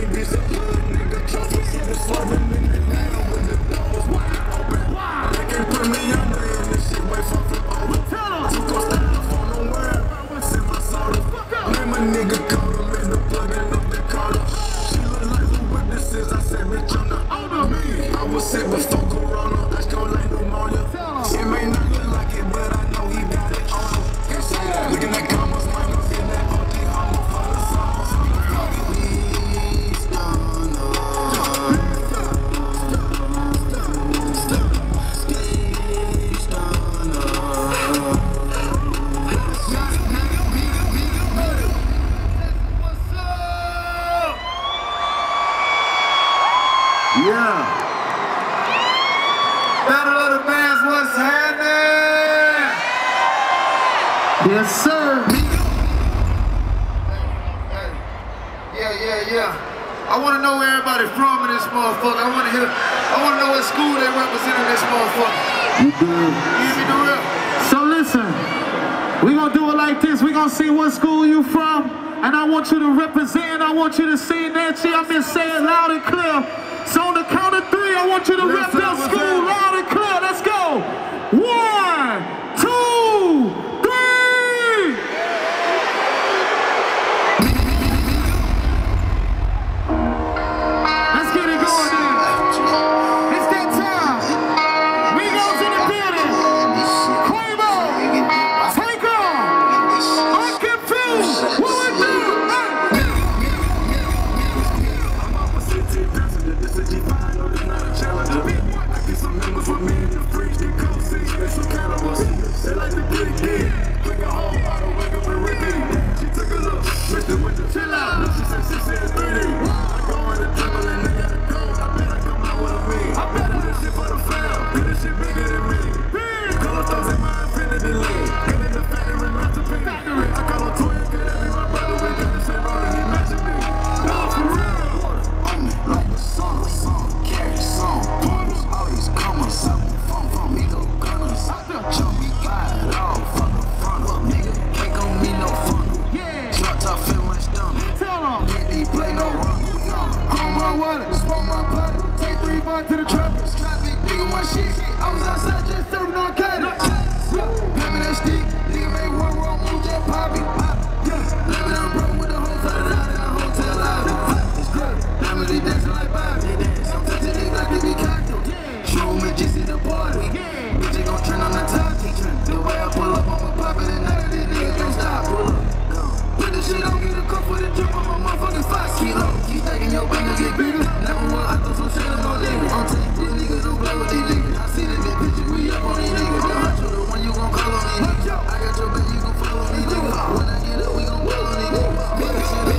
main bitch a hood nigga. Trust me, even swerving in the lane when the doors wide open. They can't put me under in this shit, wait for flip over. Took a stand on the world, sip my soda. Name a nigga, call him in the plug and up the Dakota. She look like who with this is, I said, bitch, I'm the owner. Me, I was sick before Corona, I go like pneumonia. It may not look like it, but I know he got it on him. Can't say that. Looking at commas, minus in that OG homo for the songs. Yeah. Battle of the Bands, what's happening? Yes, sir. Yeah. I want to know where everybody's from in this motherfucker. I want to know what school they represent in this motherfucker. You do. You hear me, the real? So listen, we gonna do it like this. We gonna see what school you from, and I want you to represent. I want you to sing that shit. I'm gonna say it loud and clear. So on the count of 3, I want you to rep that school loud and clear. Let's go. 1, 2, 3. Let's get it going then. It's that time. Migos in the building. Quavo. Take off. Unconfused. What we do? They like the big kid. Bring a whole bottle, wake up and repeat. She took a look, mixed it with the chill out. She said 3D. I go in the dribble and they got a gold. I bet I come out with a mean. I bet I this shit for the fam. Get this shit bigger than me. Color stars in my infinity lane. Get in the factory, not the factory. I call her twin, cause that be my brother. We got the same road and he matching me. No, for real. On me like the song, carry song. All these commas, from me go gunners. Jump me. To the trappers, nigga, my shit. I was outside just serving on cattle. Hand me that stick, nigga made one wrong move, just pop it. Let me down, bro, with the whole side out in the hotel lobby. It's good. Family dancing like Bobby. I'm touching it like they be cocktail. Show me just in the party. Bitch, gon' trend on the top. The way I pull up, I'ma pop it, and none of these niggas don't stop. Pull up, put this shit on, get a cup for the drip on my motherfucking 5 kilo. Keep stacking your bangers, get bigger. Never will I throw some shit on no nigga. I'm telling these niggas don't play with these niggas. I see the big picture, we up on these niggas. Don't hurt you, the one you gon' call on these niggas. I got your back, you gon' follow these niggas. When I get up, we gon' blow on these niggas. Big shit, we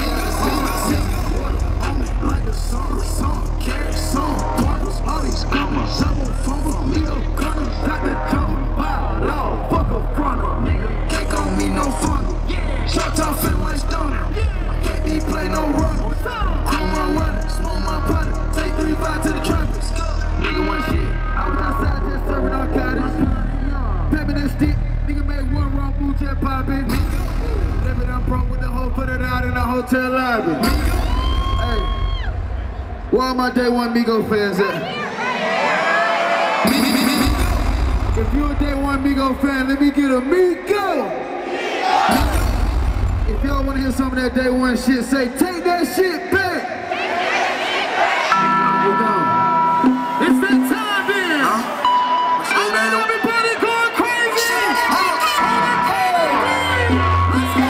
on me like a song, carry song. Partners, all these commas, shovel, fumble, me go gunners. Got the cover, wild all, fuck a frontal, nigga. Can't gon' me no funnel. Short top, fit like stoner. Can't be play no run. Chrome my runner, smoke my potter. Take 3-5 to the trappers. Nigga one shit, I was outside just serving on cottage. Pepper that stick, nigga made one wrong move, just pop it. Live it, I'm broke with the hoe, put it out in the hotel lobby. Hey, where all my day one Migos fans at? If you a day one Migos fan, let me get a Migo. If y'all wanna hear some of that day one shit, say, take that shit back. It's that time then. I want everybody going crazy. Let's go.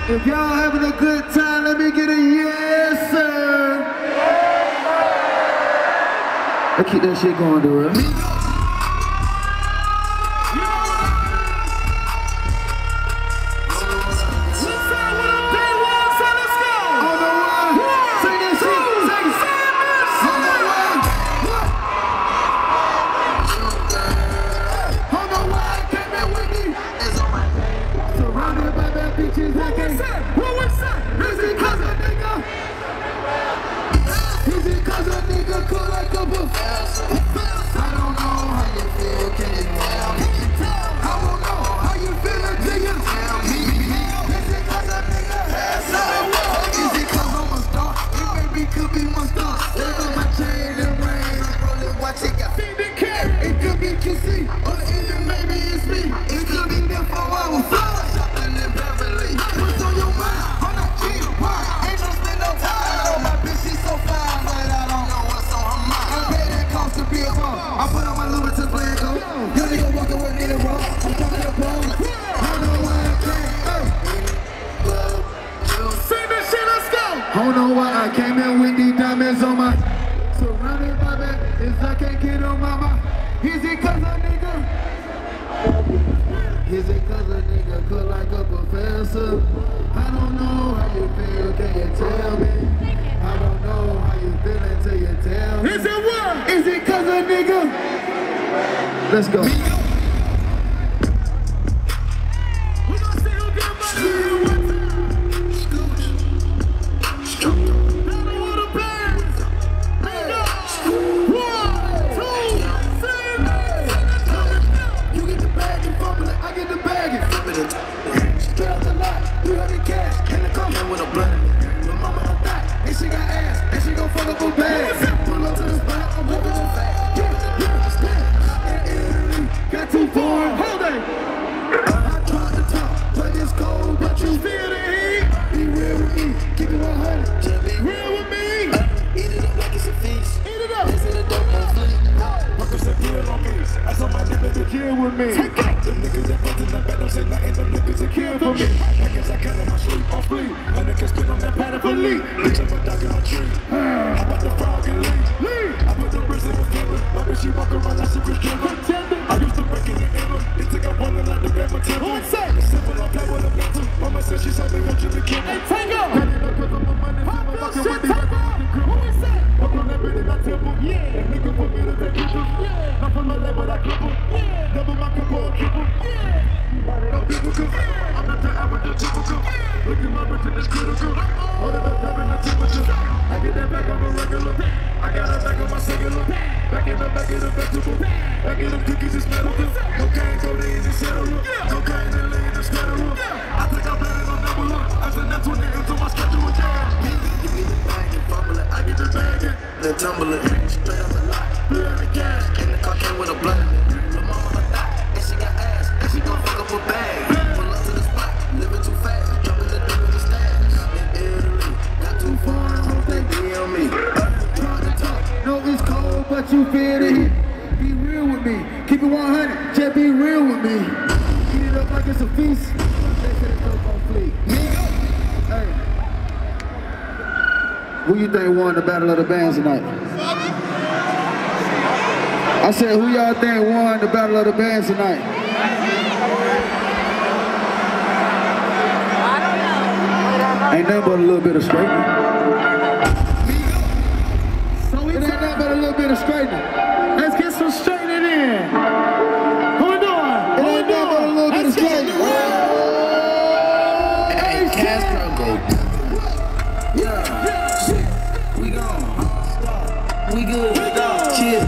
If y'all having a good time, let me get a yes, sir. Let's keep that shit going, dude. I don't know why I came in with these diamonds on my surrounded by that is I can't get on my mind. Is it cause a nigga? Is it cause a nigga cook like a professor? I don't know how you feel, can you tell me? I don't know how you feel until you tell me. Is it what? Is it cause a nigga? Let's go. With me. Take it. Them niggas that fucked in the bed, don't say nothing. Them niggas that kill for me. I guess I count on my sleep on fleek. A nigga spin on that pattern for leak. Bitch, I'm a dog in a tree. How about the frog and leaf? I put the wrist in the finger. My bitch, she walk around like she was killer. I used to break in the inner. They think I'm running like the Bama Temple. It's simple, I play with a mental. Mama said she saw me want you to kill me. Take up. Pop your shit, take up. Who is that? Walk on that bitch in that temple. Yeah. That nigga put me to take pictures. Yeah. Not from my leg, but I clip him. Yeah. Double my couple, triple. Yeah. No people come. I'm not the average, the typical. Look at my bitch and it's critical. Hold it up, having the temperature. I get that back on the regular. I got that back on my singular. Back in the back of the vegetable. Back in the cookies, it's medical. Cocaine, codeine, and cetera. Cocaine and lean, it's federal. I think I'm better than number one. I said that's when niggas on my schedule, yeah. Give me the bag and fumble it. I get the bag and then tumble it. Straight up the lot. Blue on the gas. And the car came with a blunt. The mama like that. And she got ass. And she gon' fuck up a bag. Pull up to the spot. Living too fast. Dropping the dip in the stash. In Italy. Not too far. Hope they be on me. Trying to talk. No, it's cold, but you feel the heat. Be real with me. Keep it 100. Just be real with me. Eat it up like it's a feast. They say it's dope on fleek. Hey. Who you think won the Battle of the Bands tonight? I said, who y'all think won the Battle of the Bands tonight? I don't know. Ain't nothing but a little bit of straightening. It ain't nothing but a little bit of straightening. Let's get some straightening in. Who we doing? It ain't nothing but a little bit of straightening. Hey, Castro, go. Yeah. We gone. We good. Chill.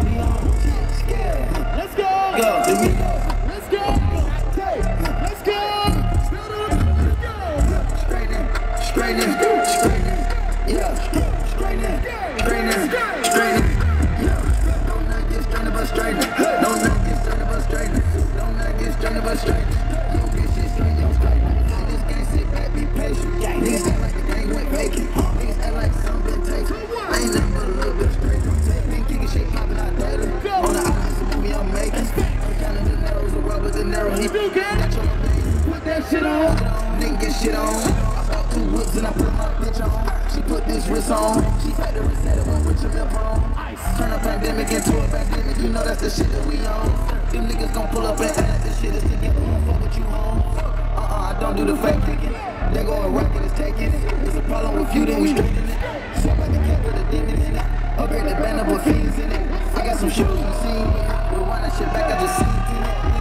Let's go. Go. Let's go. Let's go. Straightening. Straightening. Yeah. Straightening. Straightening. Straightening. Yeah. Don't not get strained but straightening. Don't not get strained but straightening. Don't not get strained but straightening. Don't get shit straight, yo, straightening. Niggas can't sit back, be patient. Niggas act like the game went vacant. Niggas act like something takes. I ain't nothing but a little bit straight. Been kicking shit popping out daily. On the eyes, the movie I'm making. I'm counting the narrows, the rubber, the narrow. He got your face. Put that shit on. didn't get shit on. I bought 2 whips and I put my bitch on. She put this wrist on. She had the wrist that it went rich and lip on. Turn a pandemic into a pandemic, you know that's the shit that we on. Them niggas gon' pull up and act like this shit is together. Won't fuck with you home. I don't do the fake kicking. They go a racket is taking it. It's a problem with you, then we straighten it. Swap out the cat with a demon in it. Upgrade the band up with fiends in it. I got some shoes you seen with it. We'll wind that shit back, I just seen it.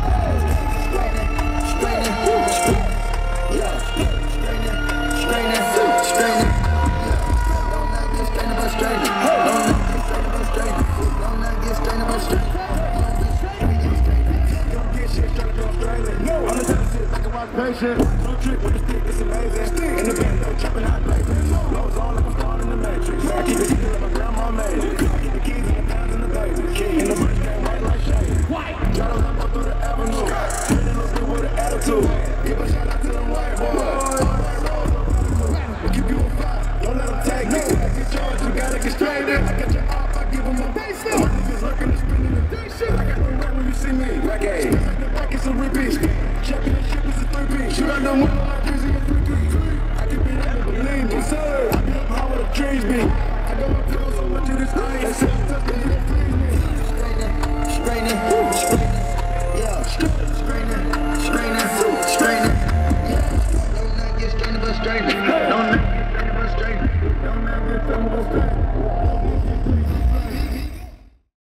Straighten it. Yeah. Straighten it. Don't not get straightened but straightened. Don't not get straightened but straightened. Don't not get straightened but straightened. Don't get shit straight to Australia. No, I'm the type of shit like a watch patient. No trick with the stick, it's amazing. In the band, though, chopping out blazing. Blows on like I'm starting the matrix. I keep it secret like my grandma made it. I keep the keys and the pounds in the baby. In the bird game, white like shade. Try to lamp up through the avenue. Turn it look good with an attitude. Give a shout out to them white boys. We'll keep you on fire. Don't let them take it. Get charged, you gotta get straight in. I got your off, I give them a base. My niggas lurking and spinning the day shit. I got no rap when you see me. Back A. Back it's a repeat. Championship is a 3-piece. Shoot out them window like Drizzy and 3-3. I can be that and believe me. Sir, I be up high where the trees be. I got my pills so much of this ice. They say I'm tough, they need to freeze me. Straighten it. Yeah. Straighten it. Yeah. Don't not get straightened but straightened. Don't not get straightened but straightened. Don't not get straightened but straightened.